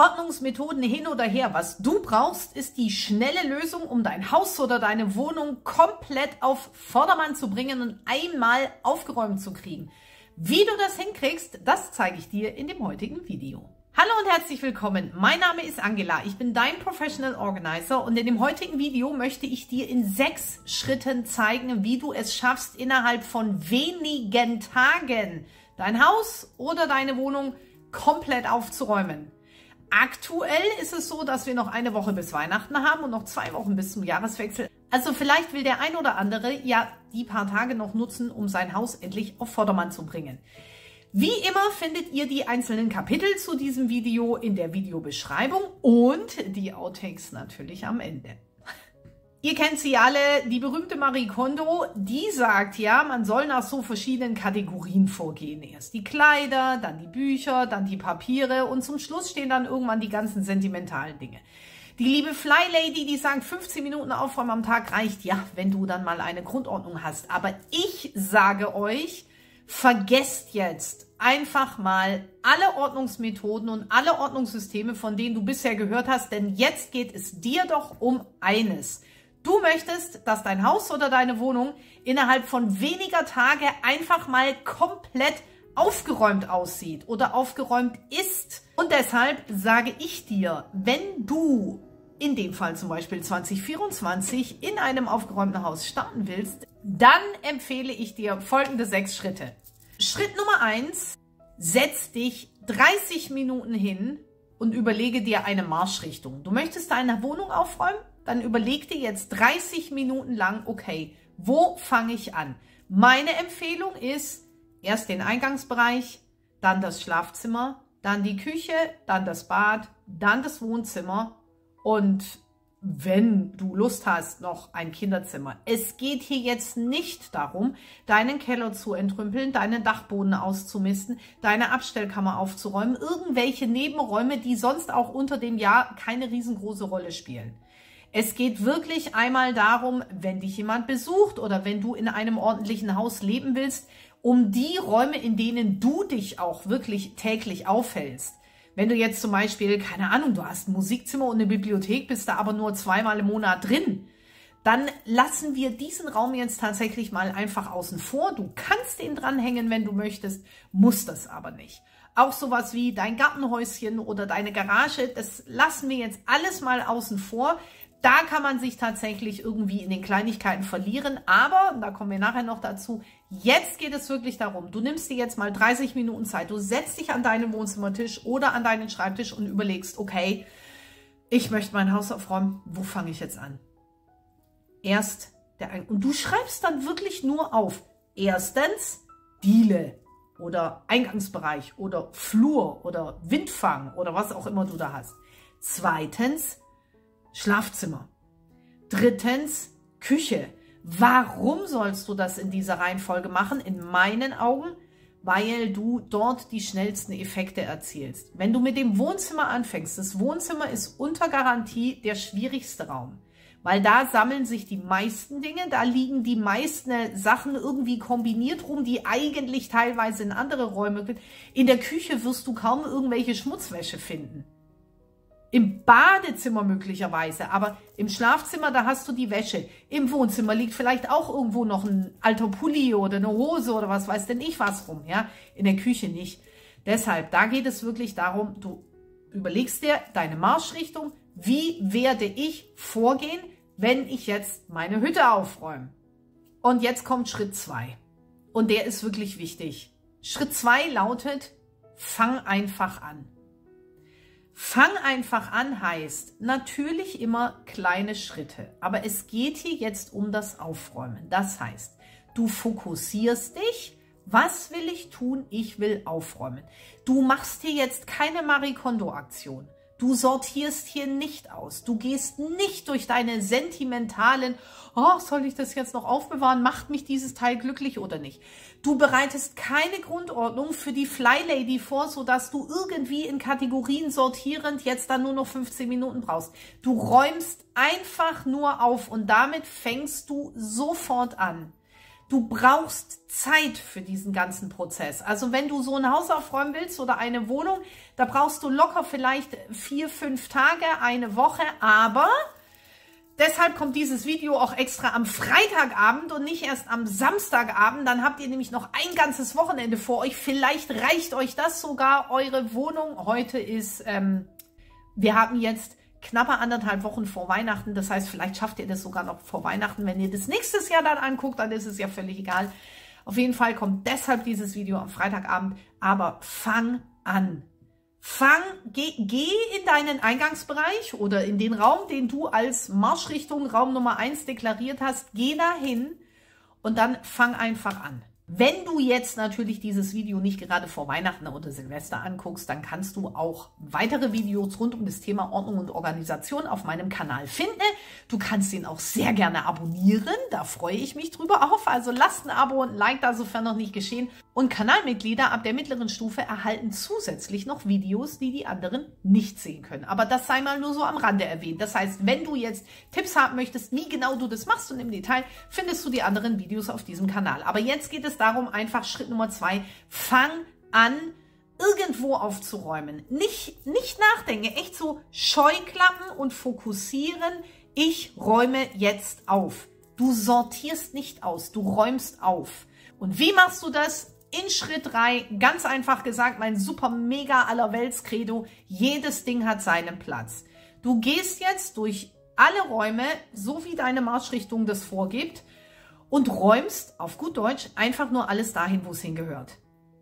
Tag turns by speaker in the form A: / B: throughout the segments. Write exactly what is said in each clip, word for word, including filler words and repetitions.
A: Ordnungsmethoden hin oder her. Was du brauchst, ist die schnelle Lösung, um dein Haus oder deine Wohnung komplett auf Vordermann zu bringen und einmal aufgeräumt zu kriegen. Wie du das hinkriegst, das zeige ich dir in dem heutigen Video. Hallo und herzlich willkommen. Mein Name ist Angela. Ich bin dein Professional Organizer und in dem heutigen Video möchte ich dir in sechs Schritten zeigen, wie du es schaffst, innerhalb von wenigen Tagen dein Haus oder deine Wohnung komplett aufzuräumen. Aktuell ist es so, dass wir noch eine Woche bis Weihnachten haben und noch zwei Wochen bis zum Jahreswechsel. Also vielleicht will der ein oder andere ja die paar Tage noch nutzen, um sein Haus endlich auf Vordermann zu bringen. Wie immer findet ihr die einzelnen Kapitel zu diesem Video in der Videobeschreibung und die Outtakes natürlich am Ende. Ihr kennt sie alle, die berühmte Marie Kondo, die sagt ja, man soll nach so verschiedenen Kategorien vorgehen. Erst die Kleider, dann die Bücher, dann die Papiere und zum Schluss stehen dann irgendwann die ganzen sentimentalen Dinge. Die liebe Fly Lady, die sagt, fünfzehn Minuten Aufräumen am Tag reicht, ja, wenn du dann mal eine Grundordnung hast. Aber ich sage euch, vergesst jetzt einfach mal alle Ordnungsmethoden und alle Ordnungssysteme, von denen du bisher gehört hast, denn jetzt geht es dir doch um eines. Du möchtest, dass dein Haus oder deine Wohnung innerhalb von weniger Tage einfach mal komplett aufgeräumt aussieht oder aufgeräumt ist. Und deshalb sage ich dir, wenn du in dem Fall zum Beispiel zwanzig vierundzwanzig in einem aufgeräumten Haus starten willst, dann empfehle ich dir folgende sechs Schritte. Schritt Nummer eins, setz dich dreißig Minuten hin und überlege dir eine Marschrichtung. Du möchtest deine Wohnung aufräumen? Dann überleg dir jetzt dreißig Minuten lang, okay, wo fange ich an? Meine Empfehlung ist, erst den Eingangsbereich, dann das Schlafzimmer, dann die Küche, dann das Bad, dann das Wohnzimmer und wenn du Lust hast, noch ein Kinderzimmer. Es geht hier jetzt nicht darum, deinen Keller zu entrümpeln, deinen Dachboden auszumisten, deine Abstellkammer aufzuräumen, irgendwelche Nebenräume, die sonst auch unter dem Jahr keine riesengroße Rolle spielen. Es geht wirklich einmal darum, wenn dich jemand besucht oder wenn du in einem ordentlichen Haus leben willst, um die Räume, in denen du dich auch wirklich täglich aufhältst. Wenn du jetzt zum Beispiel, keine Ahnung, du hast ein Musikzimmer und eine Bibliothek, bist da aber nur zweimal im Monat drin, dann lassen wir diesen Raum jetzt tatsächlich mal einfach außen vor. Du kannst ihn dranhängen, wenn du möchtest, musst das aber nicht. Auch sowas wie dein Gartenhäuschen oder deine Garage, das lassen wir jetzt alles mal außen vor. Da kann man sich tatsächlich irgendwie in den Kleinigkeiten verlieren, aber, da kommen wir nachher noch dazu, jetzt geht es wirklich darum, du nimmst dir jetzt mal dreißig Minuten Zeit, du setzt dich an deinen Wohnzimmertisch oder an deinen Schreibtisch und überlegst, okay, ich möchte mein Haus aufräumen, wo fange ich jetzt an? Erst der Ein- und du schreibst dann wirklich nur auf, erstens Diele oder Eingangsbereich oder Flur oder Windfang oder was auch immer du da hast. Zweitens Schlafzimmer. Drittens, Küche. Warum sollst du das in dieser Reihenfolge machen? In meinen Augen, weil du dort die schnellsten Effekte erzielst. Wenn du mit dem Wohnzimmer anfängst, das Wohnzimmer ist unter Garantie der schwierigste Raum, weil da sammeln sich die meisten Dinge, da liegen die meisten Sachen irgendwie kombiniert rum, die eigentlich teilweise in andere Räume gehen. In der Küche wirst du kaum irgendwelche Schmutzwäsche finden. Im Badezimmer möglicherweise, aber im Schlafzimmer, da hast du die Wäsche. Im Wohnzimmer liegt vielleicht auch irgendwo noch ein alter Pulli oder eine Hose oder was weiß denn ich was rum, ja? In der Küche nicht. Deshalb, da geht es wirklich darum, du überlegst dir deine Marschrichtung, wie werde ich vorgehen, wenn ich jetzt meine Hütte aufräume. Und jetzt kommt Schritt zwei. Und der ist wirklich wichtig. Schritt zwei lautet, fang einfach an. Fang einfach an heißt natürlich immer kleine Schritte, aber es geht hier jetzt um das Aufräumen. Das heißt, du fokussierst dich, was will ich tun? Ich will aufräumen. Du machst hier jetzt keine Marie Kondo Aktion. Du sortierst hier nicht aus. Du gehst nicht durch deine sentimentalen, oh, soll ich das jetzt noch aufbewahren? Macht mich dieses Teil glücklich oder nicht? Du bereitest keine Grundordnung für die Fly Lady vor, sodass du irgendwie in Kategorien sortierend jetzt dann nur noch fünfzehn Minuten brauchst. Du räumst einfach nur auf und damit fängst du sofort an. Du brauchst Zeit für diesen ganzen Prozess. Also wenn du so ein Haus aufräumen willst oder eine Wohnung, da brauchst du locker vielleicht vier, fünf Tage, eine Woche. Aber deshalb kommt dieses Video auch extra am Freitagabend und nicht erst am Samstagabend. Dann habt ihr nämlich noch ein ganzes Wochenende vor euch. Vielleicht reicht euch das sogar, eure Wohnung. Heute ist, ähm, wir haben jetzt knappe anderthalb Wochen vor Weihnachten. Das heißt, vielleicht schafft ihr das sogar noch vor Weihnachten. Wenn ihr das nächstes Jahr dann anguckt, dann ist es ja völlig egal. Auf jeden Fall kommt deshalb dieses Video am Freitagabend. Aber fang an. Fang, geh, geh in deinen Eingangsbereich oder in den Raum, den du als Marschrichtung Raum Nummer eins deklariert hast. Geh dahin und dann fang einfach an. Wenn du jetzt natürlich dieses Video nicht gerade vor Weihnachten oder Silvester anguckst, dann kannst du auch weitere Videos rund um das Thema Ordnung und Organisation auf meinem Kanal finden. Du kannst ihn auch sehr gerne abonnieren, da freue ich mich drüber auf. Also lasst ein Abo und ein Like da, sofern noch nicht geschehen. Und Kanalmitglieder ab der mittleren Stufe erhalten zusätzlich noch Videos, die die anderen nicht sehen können. Aber das sei mal nur so am Rande erwähnt. Das heißt, wenn du jetzt Tipps haben möchtest, wie genau du das machst und im Detail, findest du die anderen Videos auf diesem Kanal. Aber jetzt geht es darum, einfach Schritt Nummer zwei, fang an, irgendwo aufzuräumen. Nicht, nicht nachdenken, echt so Scheuklappen und fokussieren. Ich räume jetzt auf. Du sortierst nicht aus, du räumst auf. Und wie machst du das? In Schritt drei, ganz einfach gesagt, mein super mega allerwelts-Credo, jedes Ding hat seinen Platz. Du gehst jetzt durch alle Räume, so wie deine Marschrichtung das vorgibt, und räumst, auf gut Deutsch, einfach nur alles dahin, wo es hingehört.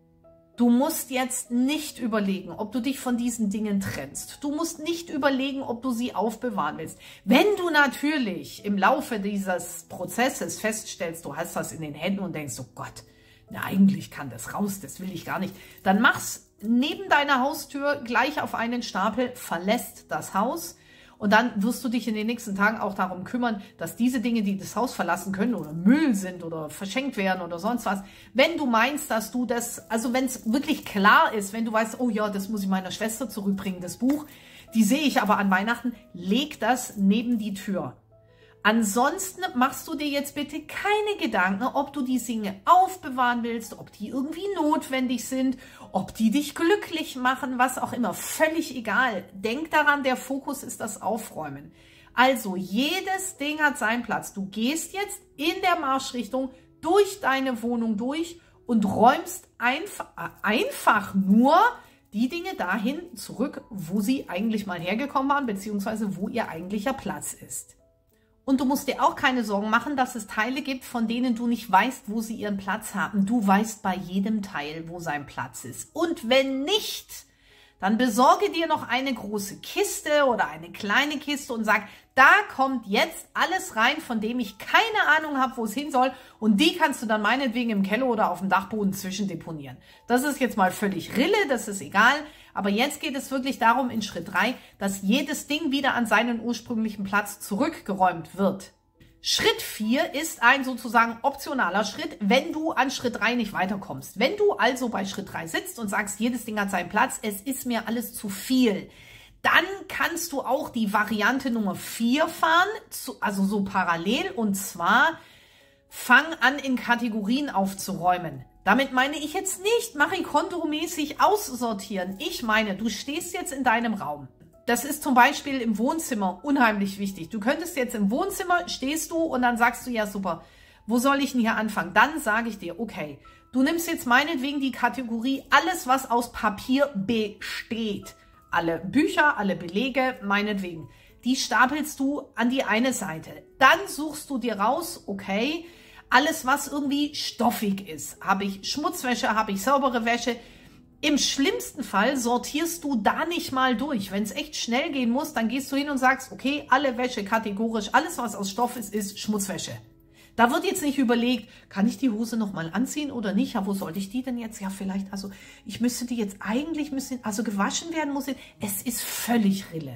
A: Du musst jetzt nicht überlegen, ob du dich von diesen Dingen trennst. Du musst nicht überlegen, ob du sie aufbewahren willst. Wenn du natürlich im Laufe dieses Prozesses feststellst, du hast was in den Händen und denkst, oh Gott, na, eigentlich kann das raus, das will ich gar nicht, dann mach's neben deiner Haustür gleich auf einen Stapel, verlässt das Haus. Und dann wirst du dich in den nächsten Tagen auch darum kümmern, dass diese Dinge, die das Haus verlassen können oder Müll sind oder verschenkt werden oder sonst was, wenn du meinst, dass du das, also wenn es wirklich klar ist, wenn du weißt, oh ja, das muss ich meiner Schwester zurückbringen, das Buch, die sehe ich aber an Weihnachten, leg das neben die Tür. Ansonsten machst du dir jetzt bitte keine Gedanken, ob du die Dinge aufbewahren willst, ob die irgendwie notwendig sind, ob die dich glücklich machen, was auch immer. Völlig egal. Denk daran, der Fokus ist das Aufräumen. Also jedes Ding hat seinen Platz. Du gehst jetzt in der Marschrichtung durch deine Wohnung durch und räumst einf einfach nur die Dinge dahin zurück, wo sie eigentlich mal hergekommen waren, beziehungsweise wo ihr eigentlicher Platz ist. Und du musst dir auch keine Sorgen machen, dass es Teile gibt, von denen du nicht weißt, wo sie ihren Platz haben. Du weißt bei jedem Teil, wo sein Platz ist. Und wenn nicht, dann besorge dir noch eine große Kiste oder eine kleine Kiste und sag, da kommt jetzt alles rein, von dem ich keine Ahnung habe, wo es hin soll. Und die kannst du dann meinetwegen im Keller oder auf dem Dachboden zwischendeponieren. Das ist jetzt mal völlig Rille, das ist egal. Aber jetzt geht es wirklich darum in Schritt drei, dass jedes Ding wieder an seinen ursprünglichen Platz zurückgeräumt wird. Schritt vier ist ein sozusagen optionaler Schritt, wenn du an Schritt drei nicht weiterkommst. Wenn du also bei Schritt drei sitzt und sagst, jedes Ding hat seinen Platz, es ist mir alles zu viel, dann kannst du auch die Variante Nummer vier fahren, also so parallel, und zwar fang an, in Kategorien aufzuräumen. Damit meine ich jetzt nicht Marie Kondo-mäßig aussortieren. Ich meine, du stehst jetzt in deinem Raum. Das ist zum Beispiel im Wohnzimmer unheimlich wichtig. Du könntest jetzt im Wohnzimmer, stehst du und dann sagst du, ja super, wo soll ich denn hier anfangen? Dann sage ich dir, okay, du nimmst jetzt meinetwegen die Kategorie alles, was aus Papier besteht. Alle Bücher, alle Belege, meinetwegen. Die stapelst du an die eine Seite. Dann suchst du dir raus, okay, alles, was irgendwie stoffig ist. Habe ich Schmutzwäsche, habe ich saubere Wäsche. Im schlimmsten Fall sortierst du da nicht mal durch. Wenn es echt schnell gehen muss, dann gehst du hin und sagst, okay, alle Wäsche kategorisch, alles, was aus Stoff ist, ist Schmutzwäsche. Da wird jetzt nicht überlegt, kann ich die Hose nochmal anziehen oder nicht? Ja, wo sollte ich die denn jetzt? Ja, vielleicht, also ich müsste die jetzt eigentlich, müssen, also gewaschen werden muss. Es ist völlig Rille.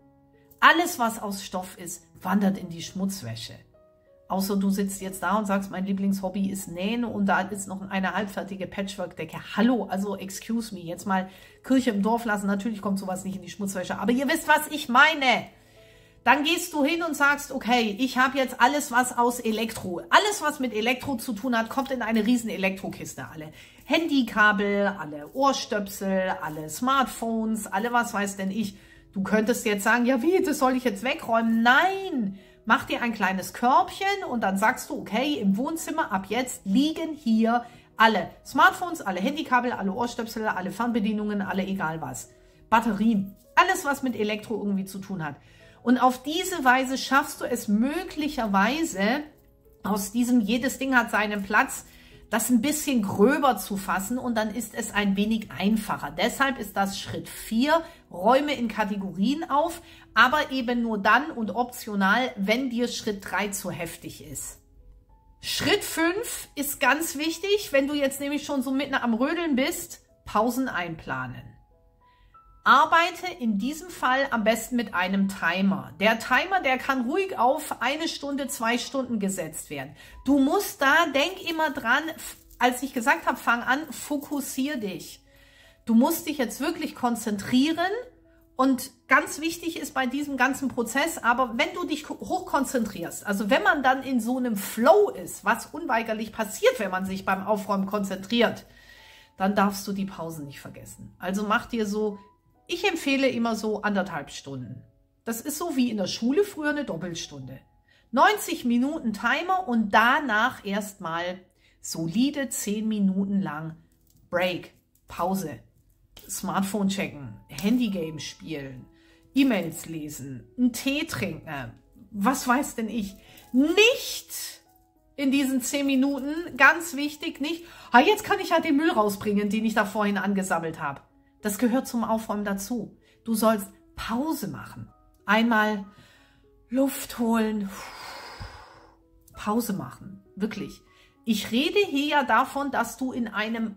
A: Alles, was aus Stoff ist, wandert in die Schmutzwäsche. Außer du sitzt jetzt da und sagst, mein Lieblingshobby ist Nähen und da ist noch eine halbfertige Patchwork-Decke. Hallo, also excuse me, jetzt mal Kirche im Dorf lassen. Natürlich kommt sowas nicht in die Schmutzwäsche, aber ihr wisst, was ich meine. Dann gehst du hin und sagst, okay, ich habe jetzt alles, was aus Elektro, alles, was mit Elektro zu tun hat, kommt in eine riesen Elektrokiste. Alle Handykabel, alle Ohrstöpsel, alle Smartphones, alle was weiß denn ich. Du könntest jetzt sagen, ja wie, das soll ich jetzt wegräumen? Nein, mach dir ein kleines Körbchen und dann sagst du, okay, im Wohnzimmer ab jetzt liegen hier alle Smartphones, alle Handykabel, alle Ohrstöpsel, alle Fernbedienungen, alle egal was. Batterien, alles was mit Elektro irgendwie zu tun hat. Und auf diese Weise schaffst du es möglicherweise, aus diesem jedes Ding hat seinen Platz, das ein bisschen gröber zu fassen und dann ist es ein wenig einfacher. Deshalb ist das Schritt vier, räume in Kategorien auf, aber eben nur dann und optional, wenn dir Schritt drei zu heftig ist. Schritt fünf ist ganz wichtig, wenn du jetzt nämlich schon so mitten am Rödeln bist, Pausen einplanen. Arbeite in diesem Fall am besten mit einem Timer. Der Timer, der kann ruhig auf eine Stunde, zwei Stunden gesetzt werden. Du musst da, denk immer dran, als ich gesagt habe, fang an, fokussier dich. Du musst dich jetzt wirklich konzentrieren und ganz wichtig ist bei diesem ganzen Prozess, aber wenn du dich hochkonzentrierst, also wenn man dann in so einem Flow ist, was unweigerlich passiert, wenn man sich beim Aufräumen konzentriert, dann darfst du die Pausen nicht vergessen. Also mach dir so, ich empfehle immer so anderthalb Stunden. Das ist so wie in der Schule früher eine Doppelstunde. neunzig Minuten Timer und danach erstmal solide zehn Minuten lang Break, Pause, Smartphone checken, Handygame spielen, E-Mails lesen, einen Tee trinken, was weiß denn ich. Nicht in diesen zehn Minuten, ganz wichtig, nicht, ah, jetzt kann ich ja den Müll rausbringen, den ich da vorhin angesammelt habe. Das gehört zum Aufräumen dazu. Du sollst Pause machen. Einmal Luft holen. Pause machen. Wirklich. Ich rede hier ja davon, dass du in einem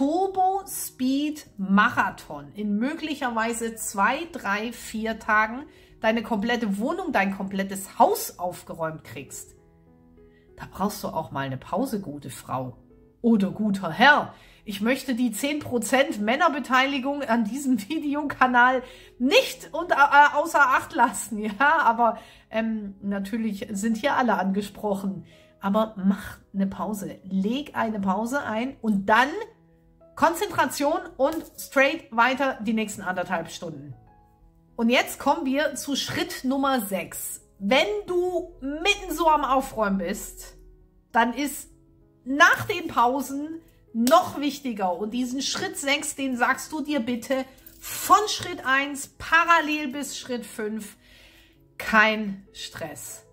A: Turbo-Speed-Marathon in möglicherweise zwei, drei, vier Tagen deine komplette Wohnung, dein komplettes Haus aufgeräumt kriegst. Da brauchst du auch mal eine Pause, gute Frau. Oder guter Herr. Ich möchte die zehn Prozent Männerbeteiligung an diesem Videokanal nicht unter, äh, außer Acht lassen. Ja, aber ähm, natürlich sind hier alle angesprochen. Aber mach eine Pause. Leg eine Pause ein und dann Konzentration und straight weiter die nächsten anderthalb Stunden. Und jetzt kommen wir zu Schritt Nummer sechs. Wenn du mitten so am Aufräumen bist, dann ist nach den Pausen noch wichtiger und diesen Schritt sechs, den sagst du dir bitte von Schritt eins parallel bis Schritt fünf, kein Stress.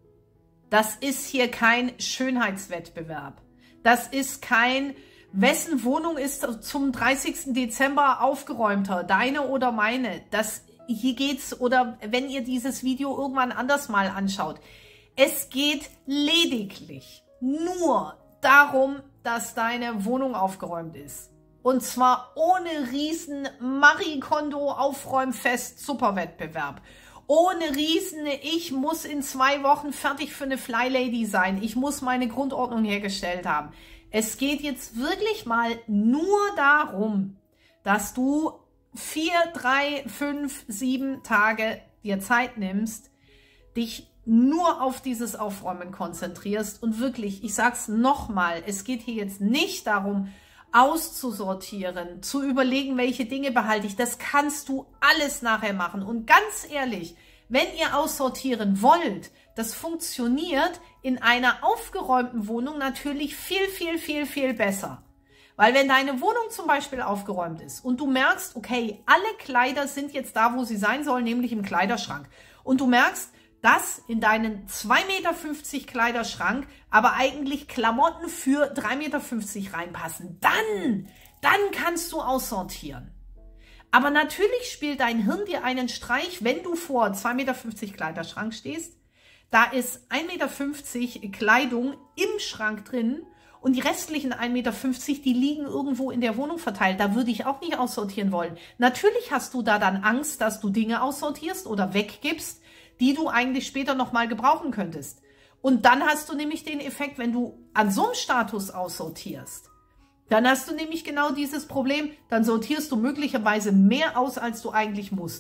A: Das ist hier kein Schönheitswettbewerb. Das ist kein, wessen Wohnung ist zum dreißigsten Dezember aufgeräumter, deine oder meine. Das, hier geht's, oder wenn ihr dieses Video irgendwann anders mal anschaut, es geht lediglich nur darum, dass deine Wohnung aufgeräumt ist. Und zwar ohne riesen Marie Kondo Aufräumfest Superwettbewerb. Ohne riesen, ich muss in zwei Wochen fertig für eine Fly Lady sein. Ich muss meine Grundordnung hergestellt haben. Es geht jetzt wirklich mal nur darum, dass du vier, drei, fünf, sieben Tage dir Zeit nimmst, dich nur auf dieses Aufräumen konzentrierst und wirklich, ich sag's nochmal, es geht hier jetzt nicht darum, auszusortieren, zu überlegen, welche Dinge behalte ich. Das kannst du alles nachher machen. Und ganz ehrlich, wenn ihr aussortieren wollt, das funktioniert in einer aufgeräumten Wohnung natürlich viel, viel, viel, viel besser. Weil wenn deine Wohnung zum Beispiel aufgeräumt ist und du merkst, okay, alle Kleider sind jetzt da, wo sie sein sollen, nämlich im Kleiderschrank. Und du merkst, dass in deinen zwei Meter fünfzig Kleiderschrank aber eigentlich Klamotten für drei Meter fünfzig reinpassen. Dann, dann kannst du aussortieren. Aber natürlich spielt dein Hirn dir einen Streich, wenn du vor zwei Meter fünfzig Kleiderschrank stehst. Da ist ein Meter fünfzig Kleidung im Schrank drin und die restlichen ein Meter fünfzig, die liegen irgendwo in der Wohnung verteilt. Da würde ich auch nicht aussortieren wollen. Natürlich hast du da dann Angst, dass du Dinge aussortierst oder weggibst, die du eigentlich später nochmal gebrauchen könntest. Und dann hast du nämlich den Effekt, wenn du an so einem Status aussortierst, dann hast du nämlich genau dieses Problem, dann sortierst du möglicherweise mehr aus, als du eigentlich musst.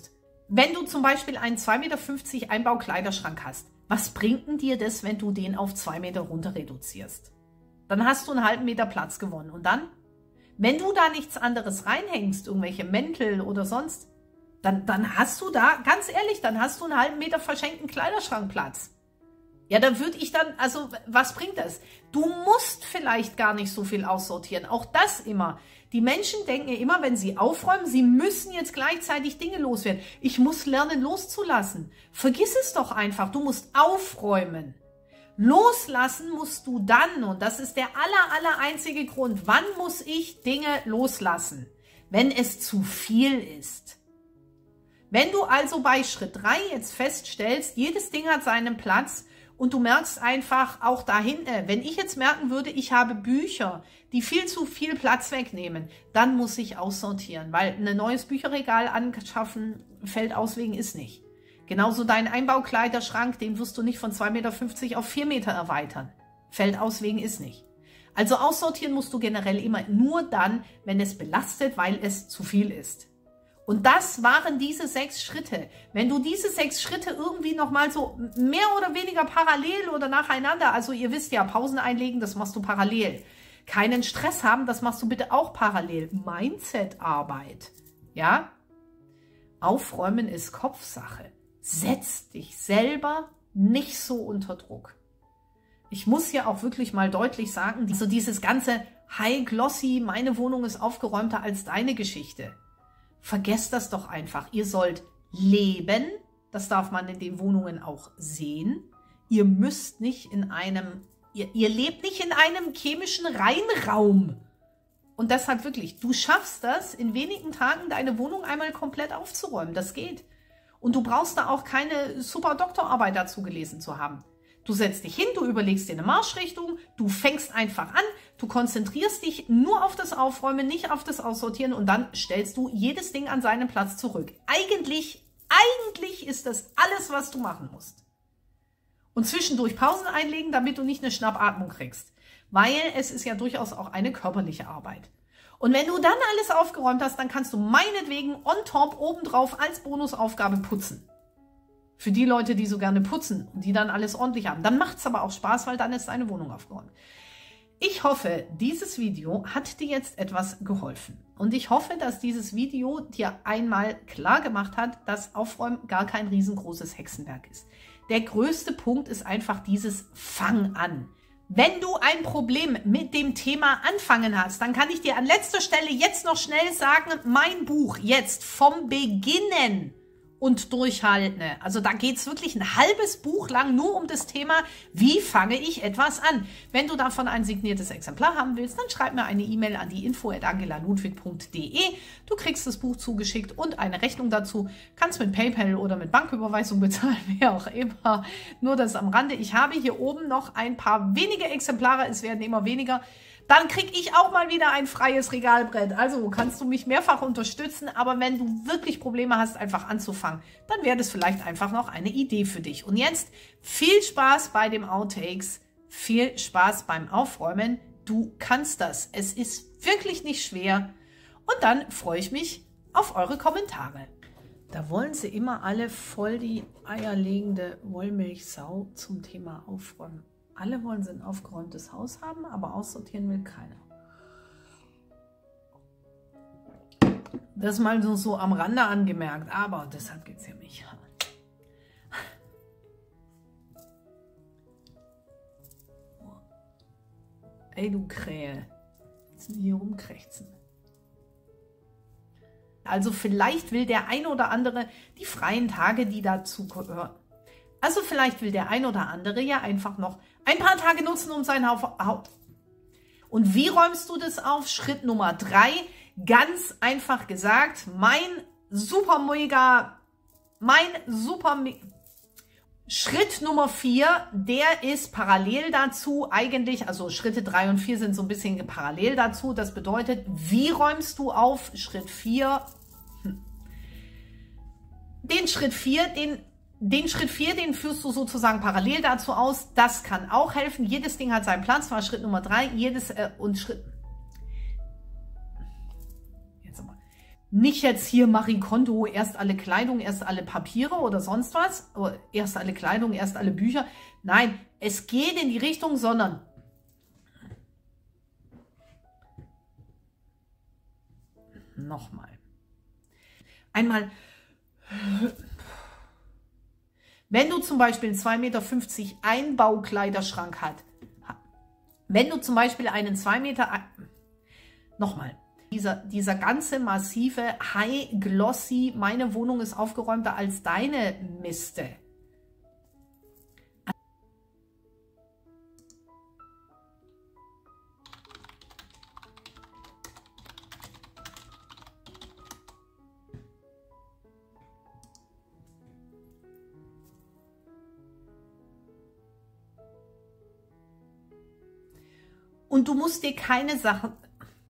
A: Wenn du zum Beispiel einen zwei Meter fünfzig Einbaukleiderschrank hast, was bringt denn dir das, wenn du den auf zwei Meter runter reduzierst? Dann hast du einen halben Meter Platz gewonnen. Und dann? Wenn du da nichts anderes reinhängst, irgendwelche Mäntel oder sonst, dann, dann hast du da, ganz ehrlich, dann hast du einen halben Meter verschenkten Kleiderschrankplatz. Ja, dann würde ich dann, also was bringt das? Du musst vielleicht gar nicht so viel aussortieren. Auch das immer. Die Menschen denken ja immer, wenn sie aufräumen, sie müssen jetzt gleichzeitig Dinge loswerden. Ich muss lernen, loszulassen. Vergiss es doch einfach. Du musst aufräumen. Loslassen musst du dann. Und das ist der aller, aller einzige Grund. Wann muss ich Dinge loslassen? Wenn es zu viel ist. Wenn du also bei Schritt drei jetzt feststellst, jedes Ding hat seinen Platz, und du merkst einfach auch dahin, äh, wenn ich jetzt merken würde, ich habe Bücher, die viel zu viel Platz wegnehmen, dann muss ich aussortieren, weil ein neues Bücherregal anschaffen, fällt aus wegen ist nicht. Genauso dein Einbaukleiderschrank, den wirst du nicht von zwei Meter fünfzig auf vier Meter erweitern. Fällt aus wegen ist nicht. Also aussortieren musst du generell immer nur dann, wenn es belastet, weil es zu viel ist. Und das waren diese sechs Schritte. Wenn du diese sechs Schritte irgendwie nochmal so mehr oder weniger parallel oder nacheinander, also ihr wisst ja, Pausen einlegen, das machst du parallel. Keinen Stress haben, das machst du bitte auch parallel. Mindset-Arbeit, ja? Aufräumen ist Kopfsache. Setz dich selber nicht so unter Druck. Ich muss ja auch wirklich mal deutlich sagen, so dieses ganze High-Glossy, meine Wohnung ist aufgeräumter als deine Geschichte. Vergesst das doch einfach. Ihr sollt leben. Das darf man in den Wohnungen auch sehen. Ihr müsst nicht in einem, ihr, ihr lebt nicht in einem chemischen Reinraum. Und deshalb wirklich, du schaffst das, in wenigen Tagen deine Wohnung einmal komplett aufzuräumen. Das geht. Und du brauchst da auch keine super Doktorarbeit dazu gelesen zu haben. Du setzt dich hin, du überlegst dir eine Marschrichtung, du fängst einfach an, du konzentrierst dich nur auf das Aufräumen, nicht auf das Aussortieren und dann stellst du jedes Ding an seinen Platz zurück. Eigentlich, eigentlich ist das alles, was du machen musst. Und zwischendurch Pausen einlegen, damit du nicht eine Schnappatmung kriegst. Weil es ist ja durchaus auch eine körperliche Arbeit. Und wenn du dann alles aufgeräumt hast, dann kannst du meinetwegen on top obendrauf als Bonusaufgabe putzen. Für die Leute, die so gerne putzen und die dann alles ordentlich haben. Dann macht es aber auch Spaß, weil dann ist deine Wohnung aufgeräumt. Ich hoffe, dieses Video hat dir jetzt etwas geholfen. Und ich hoffe, dass dieses Video dir einmal klar gemacht hat, dass Aufräumen gar kein riesengroßes Hexenwerk ist. Der größte Punkt ist einfach dieses Fang an. Wenn du ein Problem mit dem Thema Anfangen hast, dann kann ich dir an letzter Stelle jetzt noch schnell sagen, mein Buch jetzt vom Beginnen und durchhalten. Also da geht es wirklich ein halbes Buch lang nur um das Thema, wie fange ich etwas an. Wenn du davon ein signiertes Exemplar haben willst, dann schreib mir eine E-Mail an die info at angela ludwig punkt de. Du kriegst das Buch zugeschickt und eine Rechnung dazu. Kannst mit PayPal oder mit Banküberweisung bezahlen, wie auch immer. Nur das am Rande. Ich habe hier oben noch ein paar wenige Exemplare. Es werden immer weniger. Dann kriege ich auch mal wieder ein freies Regalbrett. Also kannst du mich mehrfach unterstützen. Aber wenn du wirklich Probleme hast, einfach anzufangen, dann wäre das vielleicht einfach noch eine Idee für dich. Und jetzt viel Spaß bei dem Outtakes. Viel Spaß beim Aufräumen. Du kannst das. Es ist wirklich nicht schwer. Und dann freue ich mich auf eure Kommentare. Da wollen sie immer alle voll die eierlegende Wollmilchsau zum Thema Aufräumen. Alle wollen sie ein aufgeräumtes Haus haben, aber aussortieren will keiner. Das mal so, so am Rande angemerkt, aber deshalb geht es ja nicht. Ey, du Krähe. Jetzt sind wir hier rumkrächzen. Also vielleicht will der ein oder andere die freien Tage, die dazu gehören. Also vielleicht will der ein oder andere ja einfach noch ein paar Tage nutzen, um sein Haus... Und wie räumst du das auf? Schritt Nummer drei, ganz einfach gesagt, mein super mega, mein super... Schritt Nummer vier, der ist parallel dazu eigentlich, also Schritte drei und vier sind so ein bisschen parallel dazu. Das bedeutet, wie räumst du auf? Schritt vier, hm. den Schritt vier, den... Den Schritt vier, den führst du sozusagen parallel dazu aus. Das kann auch helfen. Jedes Ding hat seinen Platz. War Schritt Nummer drei. Jedes äh, und Schritt. Jetzt nochmal. Nicht jetzt hier Marie Kondo, erst alle Kleidung, erst alle Papiere oder sonst was. Oder erst alle Kleidung, erst alle Bücher. Nein, es geht in die Richtung, sondern nochmal. Einmal, wenn du zum Beispiel einen zwei Meter fünfzig Einbaukleiderschrank hast, wenn du zum Beispiel einen zwei Meter, nochmal, dieser, dieser ganze massive High Glossy, meine Wohnung ist aufgeräumter als deine Miste. Und du musst dir keine Sachen,